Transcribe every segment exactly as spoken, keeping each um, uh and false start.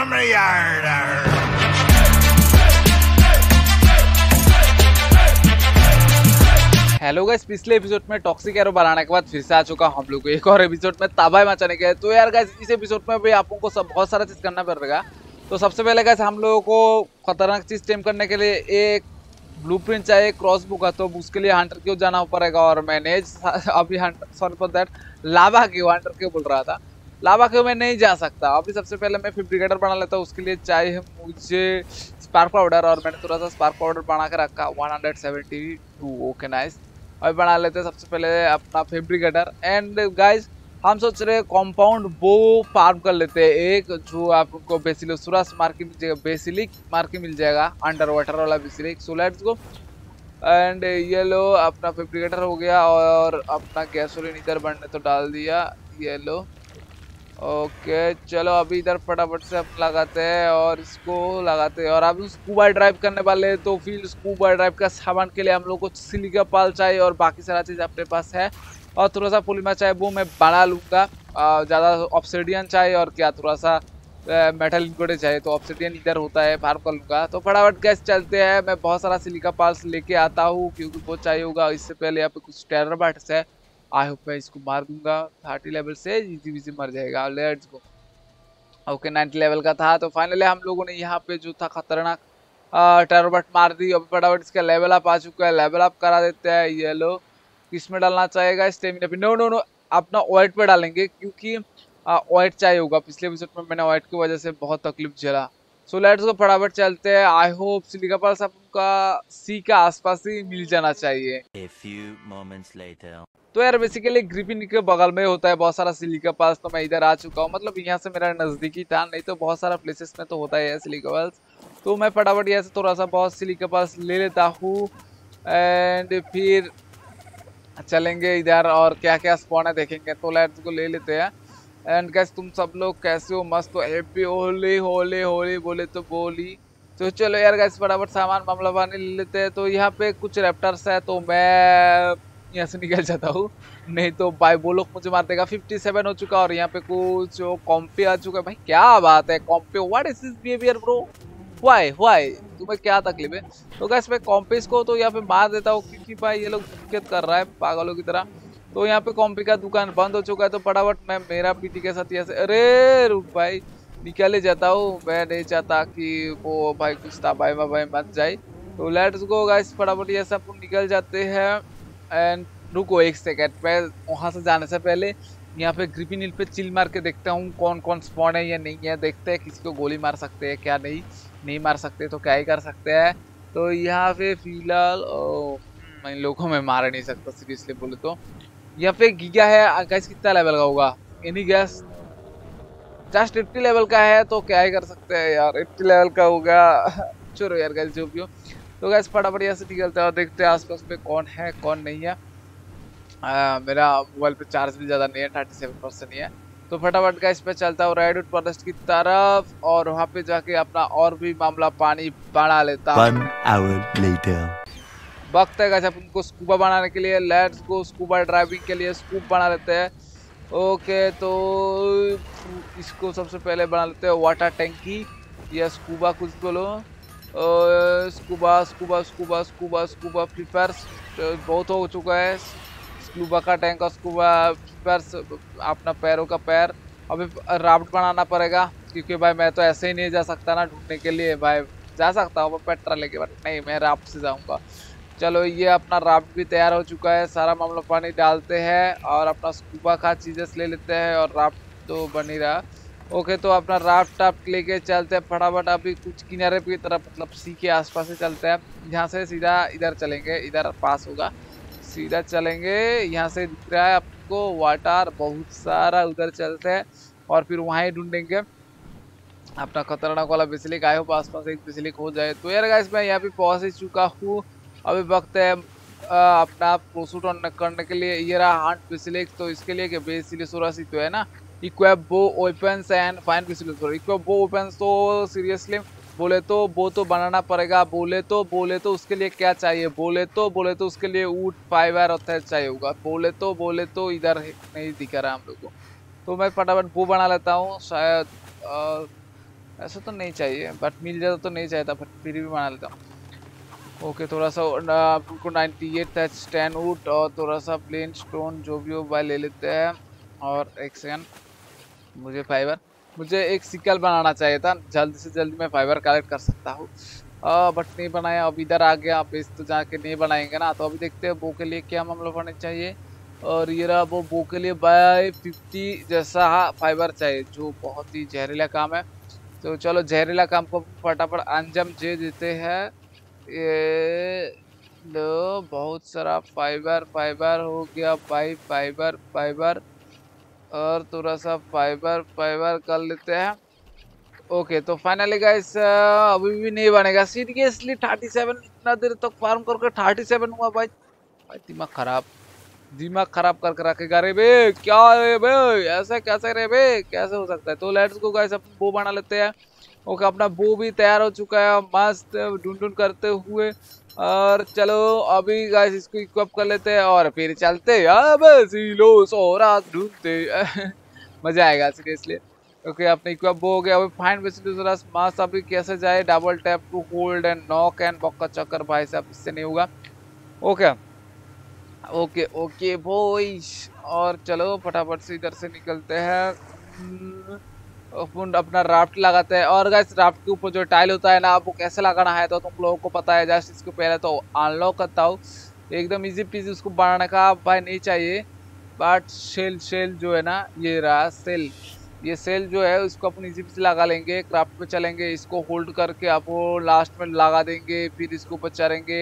Hello guys, पिछले episode में toxic arrow बनाने के बाद फिर से आ चुका हम लोग को एक और एपिसोड में तबाही मचाने के। तो यार गाइस, इस एपिसोड में भी आप लोगों को सब बहुत सारा चीज करना पड़ेगा। तो सबसे पहले गाइस, हम लोगों को खतरनाक चीज टेम करने के लिए एक ब्लूप्रिंट चाहिए, क्रॉसबो का। तो उसके लिए हंटर क्यों जाना पड़ेगा और मैनेज अभी hunter sorry for that lava क्यों हंटर क्यों बोल रहा था, लावा क्यों मैं नहीं जा सकता। अभी सबसे पहले मैं फेब्रिकेटर बना लेता हूँ। उसके लिए चाहिए मुझे स्पार्क पाउडर, और मैंने थोड़ा सा स्पार्क पाउडर बना के रखा one seventy two. Okay nice. अभी बना लेते हैं सबसे पहले अपना फेब्रिकेटर। एंड गाइज, हम सोच रहे हैं कॉम्पाउंड बो फार्म कर लेते हैं एक, जो आपको बेसिलोसुरस मार्की मिल जाएगा, बेसिलिक मार्की मिल जाएगा, अंडर वाटर वाला बेसिलिक। So let's go. एंड ये लो, अपना फेब्रिकेटर हो गया और अपना गैसोलीन इधर बनने तो डाल दिया। ये लो, ओके चलो अभी इधर फटाफट से हम लगाते हैं और इसको लगाते हैं। और अब स्कूबा ड्राइव करने वाले, तो फिर स्कूबा ड्राइव का सामान के लिए हम लोग को सिलिका पाल चाहिए और बाकी सारा चीज़ अपने पास है। और थोड़ा सा पुलिमा चाहिए, वो मैं बना लूँगा। ज़्यादा ऑब्सिडियन चाहिए और क्या थोड़ा सा मेटल इनकोडे चाहिए, तो ऑब्सिडियन इधर होता है, फार्म कर लूँगा। तो फटाफट गैस चलते हैं। मैं बहुत सारा सिलिका पाल्स लेके आता हूँ क्योंकि वो चाहिए होगा। इससे पहले यहाँ पे कुछ टेरर बाट्स है, आई होप मैं इसको मार दूंगा। थर्टी लेवल से इजी इजी मर जाएगा। Let's go. Okay ninety level का था। तो फाइनली हम लोगों ने यहाँ पे जो था खतरनाक टेररबट मार दी। अब फटाफट इसका लेवल अप आ चुका है, लेवल अप करा देते हैं। ये लो, किसमें डालना चाहेगा? स्टेमिना पे। नो नो नो, अपना वाइट पे डालेंगे क्योंकि वाइट चाहिए होगा। पिछले एपिसोड में मैंने वाइट की वजह से बहुत तकलीफ झेला। सो लेट्स गो, फटाफट चलते हैं। आई होप सिलिका पाल्स आपका सी का आसपास ही मिल जाना चाहिए। A few moments later. तो यार बेसिकली ग्रिफिन के बगल में होता है बहुत सारा सिलिका पाल्स। तो मैं इधर आ चुका हूँ, मतलब यहाँ से मेरा नजदीकी था, नहीं तो बहुत सारा प्लेसेस में तो होता है सिलिका पाल्स। तो मैं फटाफट यहाँ से थोड़ा सा बहुत सिलिका पाल्स ले लेता हूँ एंड फिर चलेंगे इधर और क्या क्या स्पॉन है देखेंगे। तो लेट्स को ले लेते हैं। एंड गाइस, तुम सब लोग कैसे हो? मस्त हो? हैप्पी होली होली होली बोले तो बोली। तो चलो यार गाइस, फटाफट सामान मामला पानी ले लेते हैं। तो यहाँ पे कुछ रैप्टर्स है, तो मैं यहाँ से निकल जाता हूँ, नहीं तो भाई वो लोग मुझे मार देगा। फिफ्टी सेवन हो चुका और यहाँ पे कुछ कॉम्पी आ चुका है। भाई क्या बात है compy, what is this behaviour bro? Why why तुम्हें क्या तकलीफ है? तो गाइस, मैं कॉम्पीस को तो यहाँ पे मार देता हूँ क्योंकि भाई ये लोग दिक्कत कर रहा है पागलों की तरह। तो यहाँ पे कॉम्पी का दुकान बंद हो चुका है। तो फटाफट मैं मेरा पीटी के साथ यहाँ से, अरे रुक भाई, निकल जाता हूँ। मैं नहीं चाहता कि वो भाई कुछ था भाई भाई मत जाए। तो लेट्स गो गाइस, फटाफट ये सब निकल जाते हैं। एंड रुको एक सेकेंड, मैं वहाँ से जाने से पहले यहाँ पे ग्रिफिन हिल पे चिल मार के देखता हूँ कौन कौन स्पॉन है या नहीं है। देखते हैं किसी को गोली मार सकते हैं क्या, नहीं नहीं मार सकते तो क्या ही कर सकते हैं। तो यहाँ पे फिलहाल इन लोगों को मैं मार नहीं सकता सीरियसली बोले तो। यहाँ पे गीगा है गाइस, कितना लेवल का होगा? Any guess? Just eighty level का है, तो क्या ही कर सकते हैं यार, एट्टी लेवल का होगा। चलो यार गाइस, जो भी हो। तो गाइस फटाफट यहाँ से निकलते हैं और देखते हैं आसपास में कौन है कौन नहीं है। आ, मेरा मोबाइल पे चार्ज भी ज़्यादा नहीं है, थर्टी सेवन परसेंट ही है। तो फटाफट गाइस पे चलता हूँ रेडवुड फॉरेस्ट की तरफ और वहाँ पे जाके अपना और भी मामला पानी बढ़ा लेता हूँ। One hour later. वक्त है गाइस अपन को स्कूबा बनाने के लिए। लेट्स गो, स्कूबा ड्राइविंग के लिए स्कूब बना लेते हैं। ओके, तो इसको सबसे पहले बना लेते हैं वाटर टैंकी या स्कूबा कुछ बोलो। Scuba scuba scuba scuba scuba flippers बहुत हो चुका है। स्कूबा का टैंक और स्कूबा फ्लिपर्स अपना पैरों का पैर। अभी राफ्ट बनाना पड़ेगा क्योंकि भाई मैं तो ऐसे ही नहीं जा सकता ना ढूंढने के लिए। भाई जा सकता हूँ पेट्रोल लेके, बट नहीं, मैं राफ्ट से जाऊँगा। चलो ये अपना राफ्ट भी तैयार हो चुका है। सारा मामला पानी डालते हैं और अपना स्कूबा का चीज़ें ले लेते हैं और राफ्ट तो बन ही रहा। ओके, तो अपना राफ्ट टाफ्ट लेके चलते हैं फटाफट। अभी कुछ किनारे की तरफ, मतलब सी के आसपास से चलते हैं। यहाँ से सीधा इधर चलेंगे, इधर पास होगा, सीधा चलेंगे। यहाँ से दिख रहा है आपको वाटर बहुत सारा, उधर चलते हैं और फिर वहाँ ही ढूंढेंगे अपना खतरनाक वाला बिजली। आए हो आसपास एक बिजली हो जाए। तो यार गाइस, मैं यहाँ पे पहुँच ही चुका हूँ। अभी वक्त है आ, अपना प्रोसूट ऑन करने के लिए। ये रहा हंट बिस्लिक। तो इसके लिए कि बेसिलोसुरस तो है ना, equip bow weapons and fine बिस्लिक। इक्विप बो वेपन्स तो सीरियसली बोले तो वो तो बनाना पड़ेगा। बोले तो बोले तो उसके लिए क्या चाहिए? बोले तो बोले तो उसके लिए वुड फाइबर और थ्रेड चाहिए होगा। बोले तो बोले तो इधर नहीं दिखा रहा हम लोग को। तो मैं फटाफट वो बना लेता हूँ। शायद ऐसा तो नहीं चाहिए, बट मिल जाता तो नहीं चाहता, बट फिर भी बना लेता हूँ। ओके, थोड़ा सा आपको नाइन्टी एट स्टैंड वुड और थोड़ा सा प्लेन स्टोन जो भी हो भाई ले लेते हैं। और एक सेकंड, मुझे फाइबर, मुझे एक सिकल बनाना चाहिए था, जल्दी से जल्दी मैं फाइबर कलेक्ट कर सकता हूँ, बट नहीं बनाया। अब इधर आ गया, अब इस तो जाके नहीं बनाएंगे ना, तो अभी देखते हैं बो के लिए क्या मामला होने चाहिए। और ये रहा वो, बो के लिए बाय फिफ्टी जैसा फाइबर चाहिए, जो बहुत ही जहरीला काम है। तो चलो जहरीला काम को फटाफट अंजाम दे देते हैं। ये लो, बहुत सारा फाइबर फाइबर हो गया भाई, फाइबर फाइबर और थोड़ा सा फाइबर फाइबर कर लेते हैं। ओके, तो फाइनली गाइस अभी भी नहीं बनेगा सीरियसली। थर्टी सेवन इतना देर तक फार्म करके थर्टी सेवन हुआ भाई, भाई दिमाग खराब, दिमाग खराब करके रखेगा रे बे। क्या रे बे, ऐसा कैसे रे बे, कैसे हो सकता है। तो लेट्स गो गाइस, अपन बो बना लेते हैं। ओके, अपना बो भी तैयार हो चुका है मस्त ढूंढ ढूंढ करते हुए। और चलो अभी गाइस इसको इक्विप कर लेते हैं और फिर चलते अब सिलो सोरा ढूंढते मजा आएगा सीरियसली। ओके, अपने इक्विप बो हो गया। अभी फाइंड बेसिलोसोरस मास, अभी कैसे जाए, double tap to hold and knock and बक्का चक्कर भाई साहब, इससे नहीं होगा। ओके ओके ओके बॉयज, और चलो फटाफट से इधर से निकलते हैं। अपन अपना राफ्ट लगाते हैं। और गाइस राफ्ट के ऊपर जो टाइल होता है ना, वो कैसे लगाना है तो तुम लोगों को पता है। जस्ट इसको पहले तो अनलॉक करता हूँ, एकदम इजी पीजी, उसको बनाने का भाई नहीं चाहिए। बट शेल शेल जो है ना, ये रहा सेल, ये सेल जो है उसको अपन इजी पीजी लगा लेंगे। क्राफ्ट पे चलेंगे, इसको होल्ड करके आप वो लास्ट में लगा देंगे, फिर इसको ऊपर चढ़ेंगे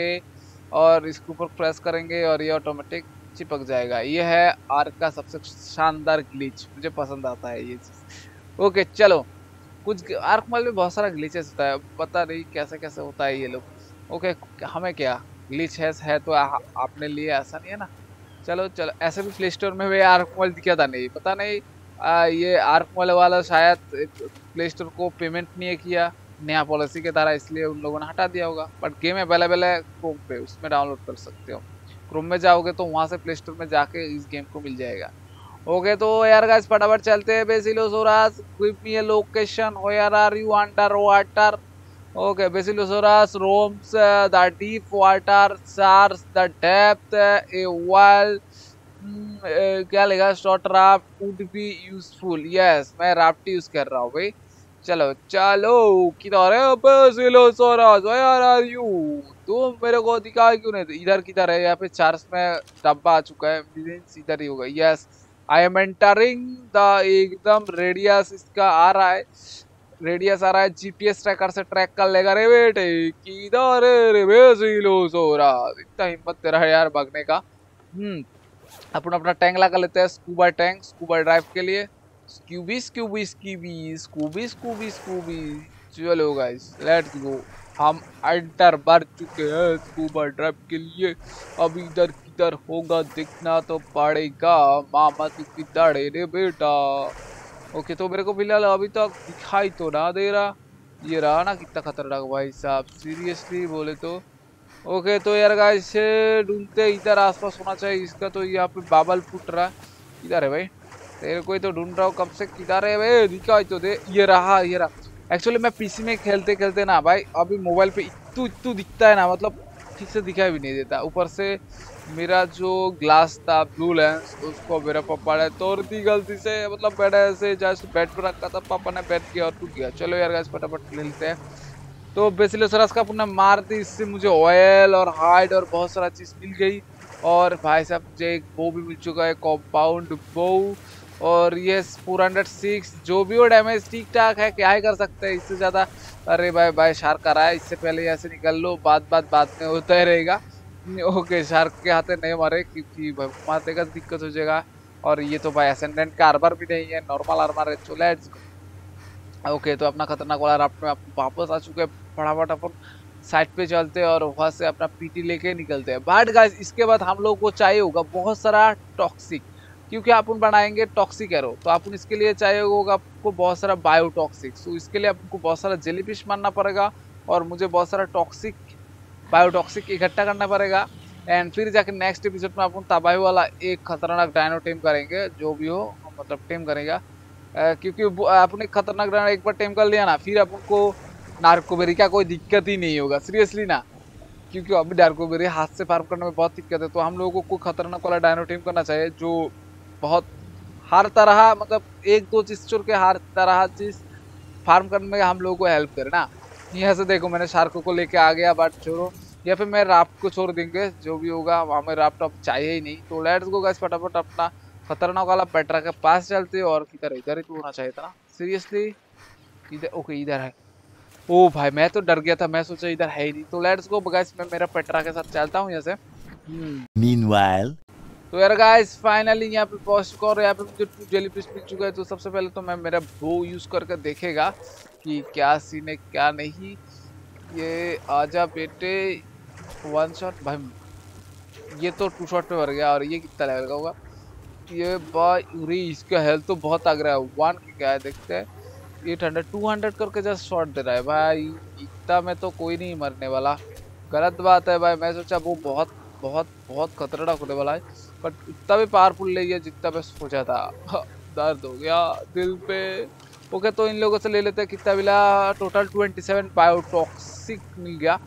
और इसके ऊपर प्रेस करेंगे और ये ऑटोमेटिक चिपक जाएगा। ये है आर्क का सबसे शानदार ग्लिच, मुझे पसंद आता है ये चीज। ओके चलो, कुछ आर्क मॉल में बहुत सारा ग्लिचेस होता है, पता नहीं कैसे कैसे होता है ये लोग। ओके, हमें क्या ग्लिच है, है तो आ, आपने लिए, ऐसा नहीं है ना। चलो चलो, ऐसे भी प्ले स्टोर में भी आर्क मॉल दिखा था, नहीं पता नहीं आ, ये आर्क मॉल वाला शायद प्ले स्टोर को पेमेंट नहीं किया नया पॉलिसी के द्वारा, इसलिए उन लोगों ने हटा दिया होगा। बट गेम अवेलेबल है क्रोम पे, उसमें डाउनलोड कर सकते हो। क्रोम में जाओगे तो वहां से प्ले स्टोर में जाके इस गेम को मिल जाएगा। ओके तो यार गाइस फटाफट चलते हैं Basilosaurus, give me a location, where are you under water. Okay, Basilosaurus roams uh, the deep water, search the depth, uh, a while Hmm, uh, क्या लिखा, short raft would be useful. Yes, मैं raft use कर रहा हूँ भाई। चलो चलो, किधर है बेसिलोसोरस, वेयर आर यू, तुम मेरे को दिखा क्यों नहीं। इधर किधर है, यहाँ पे चार्ज में डब्बा आ चुका है, इधर ही होगा। Yes, I am entering the, एकदम रेडियस इसका आ रहा है, रेडियस आ रहा है, जीपीएस ट्रैकर से ट्रैक कर लेगा रे बेटे। किधर है रे बेसिलोसोरस, इतना हिम्मत तेरा है यार भागने का। हम्म अपन अपना टैंक लगा लेते हैं, स्कूबा टैंक, स्कूबा ड्राइव के लिए। Scooby scooby scooby scooby scooby scooby. चलो गाइस लेट्स गो, हम एंटर भर चुके हैं स्कूबा ड्राइव के लिए। अब इधर किधर होगा देखना तो पड़ेगा, मामा तू किधर है रे बेटा। ओके, तो मेरे को फिलहाल अभी तक दिखाई तो ना दे रहा। ये रहा ना कितना खतरनाक भाई साहब, सीरियसली बोले तो। ओके तो यार गाइस ढूंढते, इधर आसपास होना चाहिए इसका। तो यहाँ पे बाबल फुट रहा, किधर है भाई, तेरे को ही तो ढूंढ रहा हूँ कब से, किधर है भाई, दिखाई तो दे। ये रहा ये रहा। एक्चुअली मैं पीसी में खेलते खेलते ना भाई, अभी मोबाइल पे इतू इतू दिखता है ना, मतलब ठीक से दिखाई भी नहीं देता। ऊपर से मेरा जो ग्लास था ब्लू लेंस, उसको मेरा पापा ने तोड़ दी गलती से, मतलब बैठा ऐसे जस्ट बेड पर रखा था, पापा ने बैठ किया और टूट गया। चलो यार गाइस फटाफट ले लेते हैं। तो बेसिलोसोरस का पुनः मार दी, इससे मुझे ऑयल और हाइड और बहुत सारा चीज मिल गई। और भाई साहब मुझे एक बो भी मिल चुका है, कॉम्पाउंड बो। और ये फोर हंड्रेड सिक्स, जो भी हो डैमेज ठीक ठाक है, क्या ही कर सकते हैं इससे ज्यादा। अरे भाई भाई शार्क आ रहा है, इससे पहले ऐसे निकल लो, बात बात बात में होता ही रहेगा। ओके, शार्क के हाथे नहीं मारे, क्योंकि मारते का दिक्कत हो जाएगा। और ये तो भाई एसेंडेंट का आर्मर भी नहीं है, नॉर्मल आर्मर है। चलो लेट्स गो। ओके, तो अपना खतरनाक वाला राफ्ट में वापस आ चुके हैं। फटाफट अपन साइड पे चलते हैं और वहां से अपना पीटी लेके निकलते हैं। बट गाइस इसके बाद हम लोग को चाहिए होगा बहुत सारा टॉक्सिक, क्योंकि अपन बनाएंगे टॉक्सिक एरो। तो अपन इसके लिए चाहिए होगा आपको बहुत सारा बायोटॉक्सिक। तो इसके लिए आपको बहुत सारा जेलीफिश मारना पड़ेगा और मुझे बहुत सारा टॉक्सिक बायोटॉक्सिक इकट्ठा करना पड़ेगा। एंड फिर जाके नेक्स्ट एपिसोड में अपन तबाही वाला एक खतरनाक डायनो टीम करेंगे, जो भी हो मतलब टीम करेगा। क्योंकि आपने खतरनाक डायनो एक बार टेम कर लिया ना, फिर आपको नार्कोबेरी का कोई दिक्कत ही नहीं होगा, सीरियसली ना। क्योंकि अभी नार्कोबेरी हाथ से फार्म करने में बहुत दिक्कत है, तो हम लोगों को कोई खतरनाक वाला डायनो टीम करना चाहिए जो बहुत हर तरह, मतलब एक दो चीज छोड़ के हर तरह चीज फार्म करने में हम लोगों को हेल्प करे ना। यहाँ से देखो मैंने शार्को को लेके आ गया, बट छोड़ो, या फिर मैं राफ्ट को छोड़ देंगे, जो भी होगा हमें राफ्ट अब चाहिए ही नहीं। तो लेट्स गो गाइस, फटाफट अपना खतरनाक वाला पेट्रा के पास चलते, और किधर इधर ही तो होना चाहिए था ना, सीरियसली। इधर, ओके इधर है। ओ भाई मैं तो डर गया था, मैं सोचा इधर है ही नहीं। तो लेट्स गो गाइस, मैं मेरा पेट्रा के साथ चलता हूँ यहाँ से। Meanwhile, तो यार गाइस फाइनली यहाँ पे पहुंच चुका, और यहाँ पे मुझे टू जेलीफिश मिल चुका है। तो सबसे पहले तो मैं मेरा बो यूज करके देखेगा कि क्या सीन है क्या नहीं। ये आजा बेटे, वन शॉट भाई, ये तो टू शॉट पे मर गया। और ये कितना लेवल का होगा ये भाई, इसका हेल्थ तो बहुत आग रहा है। वन क्या है देखते हैं, एट हंड्रेड टू हंड्रेड करके जस्ट शॉट दे रहा है भाई। इतना में तो कोई नहीं मरने वाला, गलत बात है भाई। मैं सोचा वो बहुत बहुत बहुत खतरनाक होने वाला है, बट इतना भी पावरफुल नहीं है जितना मैं सोचा था। दर्द हो गया दिल पे। ओके तो इन लोगों से ले लेते हैं। कितना मिला, टोटल ट्वेंटी सेवन बायोटॉक्सिक मिल गया।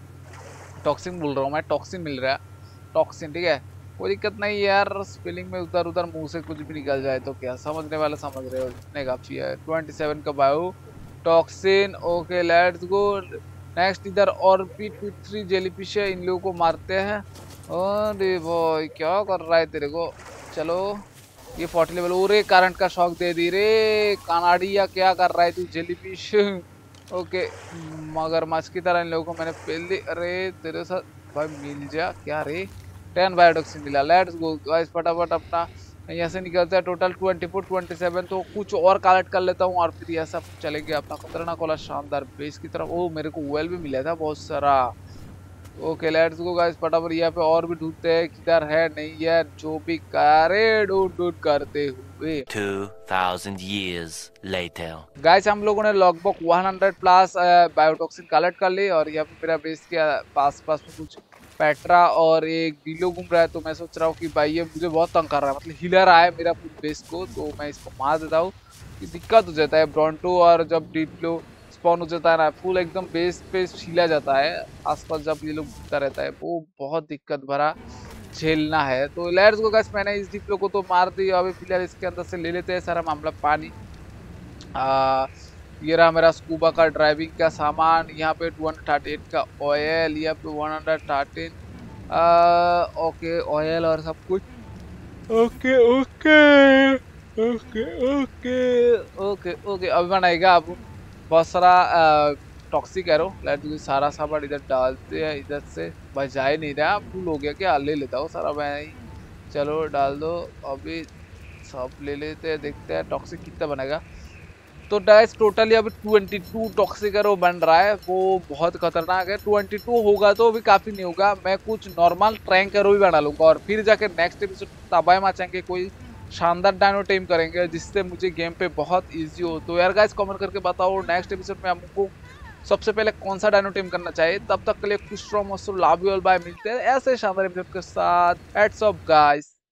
टॉक्सिन बोल रहा हूँ मैं, टॉक्सिन मिल रहा है, टॉक्सिन, ठीक है। कोई दिक्कत नहीं यार, स्पेलिंग में उधर उधर मुंह से कुछ भी निकल जाए तो क्या, समझने वाला समझ रहे हो, इतने काफी है। ट्वेंटी सेवन का bio toxin. Okay let's go next. इधर और भी टू थ्री जेलीफिश है, इन लोगों को मारते हैं। अरे भाई क्या कर रहा है तेरे को, चलो ये फोर्टी लेवल। और करंट का शॉक दे दी रे कानाडिया, क्या कर रहा है तू जेलीफिश। ओके मगरमच्छ की तरह इन लोगों को मैंने पेल दी। अरे तेरे साथ भाई मिल जा क्या रे, टेन बायोटॉक्सिन मिला। लेट्स गो गाइस फटाफट अपना यहाँ से निकलते हैं। Total twenty four twenty seven. तो कुछ और कलेक्ट कर लेता हूँ, और फिर यह सब चलेंगे अपना खतरनाक वाला शानदार बेस की तरफ। ओ मेरे को वेल भी मिला था बहुत सारा। ओके लेट्स गो गाइस फटाफट यहाँ पे और भी ढूंढते हैं, किधर है नहीं है, जो भी करे ढूंढ ढूंढ करते हुए। two thousand years later. Guys हम लोगों ने लगभग one hundred plus biotoxin collect कर ली, और यहाँ पे मेरा बेस के पास पास में कुछ पेट्रा और एक डीलो घूम रहा है। तो मैं सोच रहा हूँ कि भाई ये मुझे बहुत तंग कर रहा है, मतलब हिला रहा है मेरा पूरे बेस को। तो मैं इसको मार देता हूँ कि दिक्कत हो जाता है ब्रॉन्टो, और जब डीलो स्पॉन हो जाता है ना, फुल एकदम बेस पे हिला जाता है आसपास, जब ये लोग घूमता रहता है वो बहुत दिक्कत भरा झेलना है। तो लेट्स गो गाइस, मैंने इस डिप्लो को तो मार दी, अभी फिलहाल इसके अंदर से ले लेते हैं सारा मामला पानी। आ, ये रहा मेरा स्कूबा का ड्राइविंग का सामान, यहाँ पे टू हंड्रेड थर्टी एट का ऑयल, यहाँ पे one hundred thirteen okay oil और सब कुछ। Okay okay okay okay okay okay अभी बनाएगा अब बहुत सारा टॉक्सिक एरो। लेट्स सारा सामान इधर डालते हैं, इधर से भाई जा ही नहीं रहा, फुल हो गया क्या, ले लेता हूँ सारा मैं ही। चलो डाल दो, अभी सब ले लेते हैं, देखते हैं टॉक्सिक कितना बनेगा। तो डाइस टोटली अभी ट्वेंटी टू टॉक्सिक एरो बन रहा है, वो बहुत खतरनाक है। ट्वेंटी टू होगा तो भी काफी नहीं होगा, मैं कुछ नॉर्मल ट्रैंक एरो भी बना लूंगा, और फिर जाके नेक्स्ट एपिसोड तबाही मचाएंगे, कोई शानदार डायनो टीम करेंगे जिससे मुझे गेम पे बहुत इजी हो। तो यार गाइस कमेंट करके बताओ नेक्स्ट एपिसोड में हमको सबसे पहले कौन सा डायनो टीम करना चाहिए। तब तक के लिए खुश रहो, मस्त रहो, लव यू ऑल, बाय। मिलते हैं ऐसे शानदार एपिसोड के साथ। एट्स ऑफ गाइस।